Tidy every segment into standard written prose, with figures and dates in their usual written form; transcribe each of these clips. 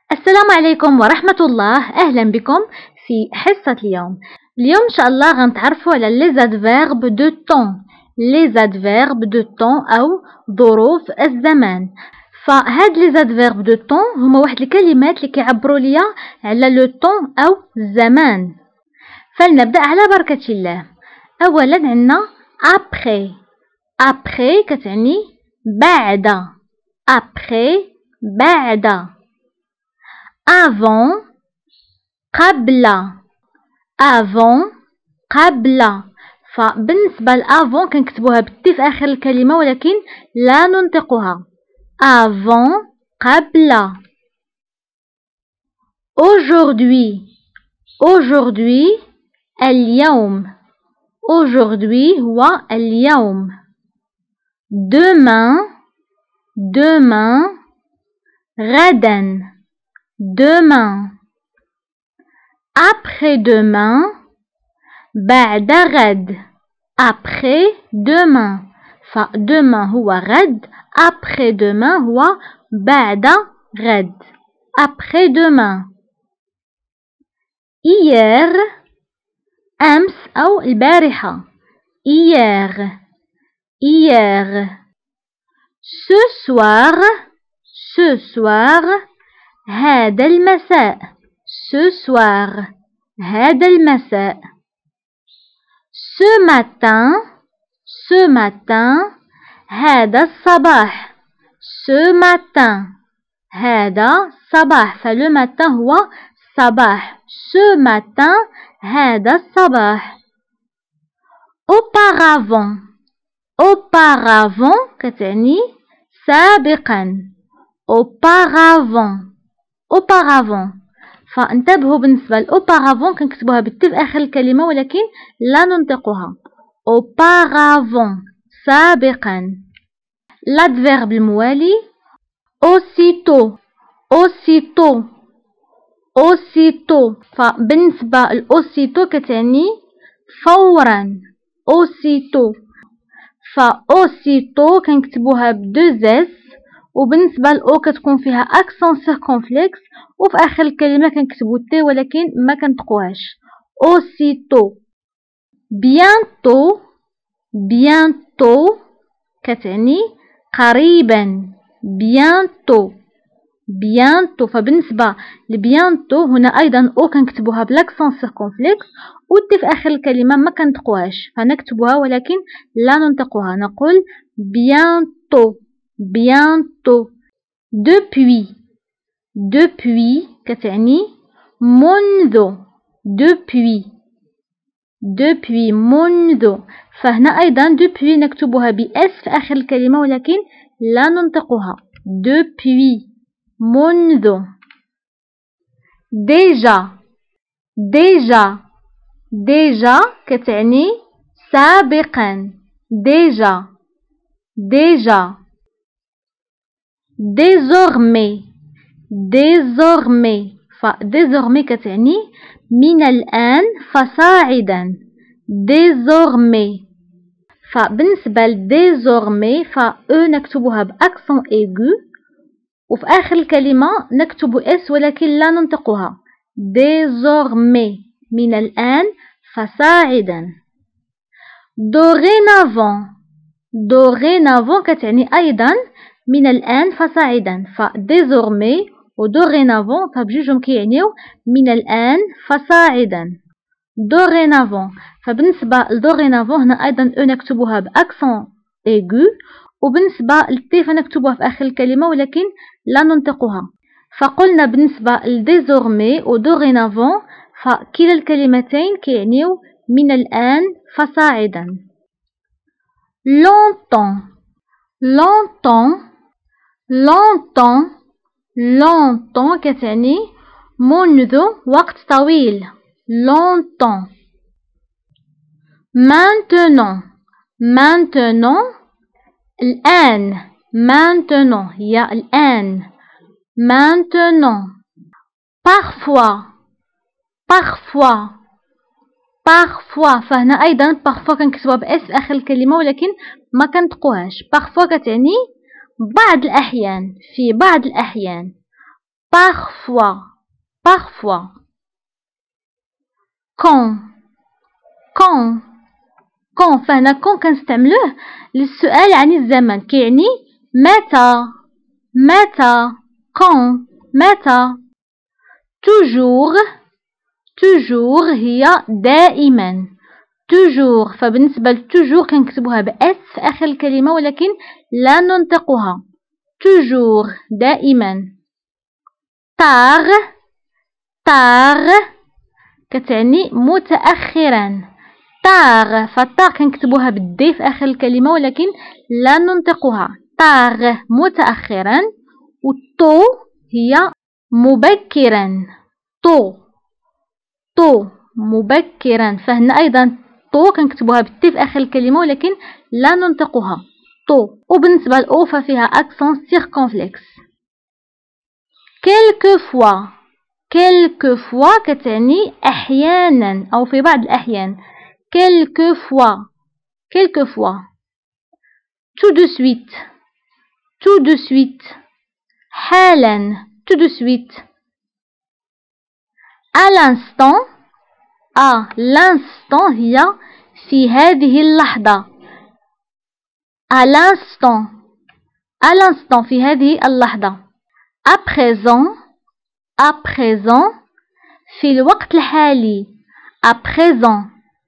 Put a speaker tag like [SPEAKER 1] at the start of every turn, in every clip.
[SPEAKER 1] السلام عليكم ورحمة الله. أهلا بكم في حصة اليوم. إن شاء الله غنتعرفوا على les adverbes de temps. les adverbes de temps أو ظروف الزمان. فهاد les adverbes de temps هما واحد الكلمات اللي كيعبروا ليا على le temps أو الزمان. فلنبدأ على بركة الله. أولا عندنا après. après كتعني بعد. après بعد. avant قبل. avant قبل. فبالنسبة لافون كنكتبوها بالتي في آخر الكلمة ولكن لا ننطقها. avant قبل. aujourd'hui. aujourd'hui اليوم. aujourd'hui هو اليوم. demain. demain غدا. demain. après-demain بعد غد. après demain. demain هو غد. après-demain هو بعد غد. après-demain. hier أمس أو البارحة. hier. hier. ce soir. ce soir هذا المساء. ce soir هذا المساء. ce matin. ce matin هذا الصباح. ce matin هذا صباح. فلو matin هو صباح. ce matin هذا الصباح. auparavant. auparavant كتعني سابقا. auparavant. auparavant. فانتبهوا بالنسبة لأوبارافون كنكتبوها بالتي في آخر الكلمة ولكن لا ننطقها. auparavant سابقا. l'adverbe الموالي aussitôt. aussitôt. aussitôt. فبالنسبة لأوسيتو كتعني فورا. aussitôt. aussitôt كنكتبوها بدوز اس وبالنسبة لأو كتكون فيها أكسون سيركونفلكس وفي آخر الكلمة كنكتبو تي ولكن ما كنطقوهاش. aussitôt. bientôt. bientôt كتعني قريبا. bientôt. bientôt. فبالنسبة لبيانتو هنا أيضا أو كنكتبوها بلاكسون سيركونفلكس والتي في آخر الكلمة ما كنطقوهاش فنكتبوها ولكن لا ننطقوها. نقول bientôt. bientôt. depuis. depuis كتعني منذ. depuis. depuis منذ. فهنا أيضا depuis نكتبوها بأس في آخر الكلمة ولكن لا ننطقها. depuis منذ. déjà. déjà. déjà كتعني سابقا. déjà. déjà. désormais. désormais. désormais كتعني من الآن فصاعدا. désormais. فبالنسبة ل désormais نكتبوها بأكسون ايغو وفي آخر الكلمة نكتب اس ولكن لا ننطقها. désormais من الآن فصاعدا. dorénavant. dorénavant كتعني أيضا من الآن فصاعدا. désormais و dorénavant بجوجهم كيعنيو من الآن فصاعدا. dorénavant. فبالنسبة ل dorénavant هنا أيضا نكتبوها بأكسون ايغو وبالنسبة للتي فنكتبوها في آخر الكلمة ولكن لا ننطقها. فقلنا بالنسبة لديزورمي و دورينافون فكلا الكلمتين كيعنيو من الآن فصاعدا. longtemps. longtemps. longtemps. longtemps كتعني منذ وقت طويل. longtemps. maintenant. maintenant الآن. maintenant هي الآن. maintenant. parfois. parfois. parfois فهنا أيضا parfois كنكتبوها بأس في آخر الكلمة ولكن ما كنطقوهاش. parfois كتعني بعض الأحيان. في بعض الأحيان. parfois parfois. quand فهنا كون كنستعملوه للسؤال عن الزمن، كيعني متى متى. toujours هي دائما toujours، فبالنسبة لتوجور كنكتبوها بأس في آخر الكلمة ولكن لا ننطقها. toujours دائما. tard كتعني متأخرا. tard فالتاغ كنكتبوها بالدي في آخر الكلمة ولكن لا ننطقها. tard متأخرا. والطو هي مبكرا. طو مبكرا، فهنا أيضا طو كنكتبوها بالتي في آخر الكلمة ولكن لا ننطقها. طو. وبالنسبة لأو ففيها أكسون سيركونفلكس. quelquefois كتعني أحيانا أو في بعض الأحيان. quelquefois tout de suite حالا tout de suite. à l'instant هي في هذه اللحظة. à l'instant في هذه اللحظة. à présent في الوقت الحالي. à présent.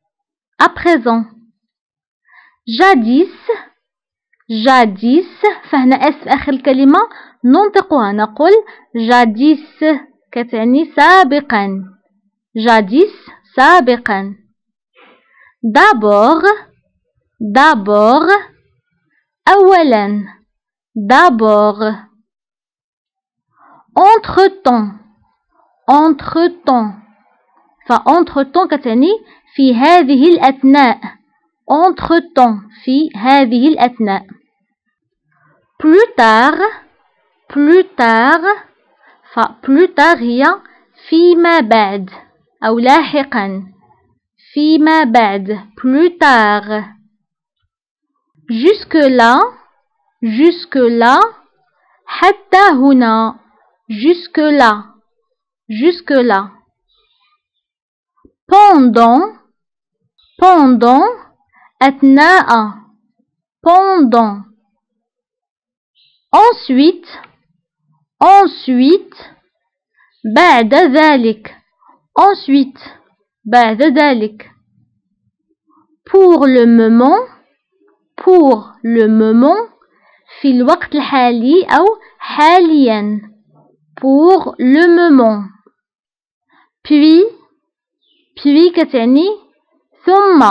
[SPEAKER 1] jadis فهنا اس في آخر الكلمة ننطقها، نقول jadis كتعني سابقا. jadis سابقا. d'abord أولا. d'abord. entre-temps فentre-temps كتعني في هذه الأثناء. entre-temps في هذه الأثناء. plus tard plus tard هي فيما بعد أو لاحقا. فيما بعد plus tard. jusque là حتى هنا. jusque là. pendant أثناء. pendant. ensuite بعد ذلك. بعد ذلك. pour le moment في الوقت الحالي أو حاليا. pour le moment. puis كتعني ثم.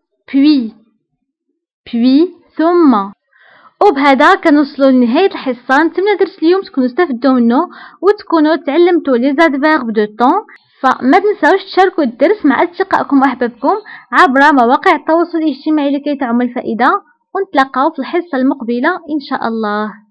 [SPEAKER 1] puis ثم. وبهذا كنوصلوا لنهاية الحصة. نتمنى درس اليوم تكونوا استفدتوا منه وتكونوا تعلمتوا لي زادفيرب دو طون. فما تنساوش تشاركوا الدرس مع أصدقائكم وأحبابكم عبر مواقع التواصل الاجتماعي لكي تعم الفائدة. ونتلاقاو في الحصة المقبلة إن شاء الله.